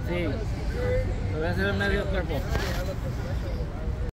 Sí, lo voy a hacer en medio cuerpo.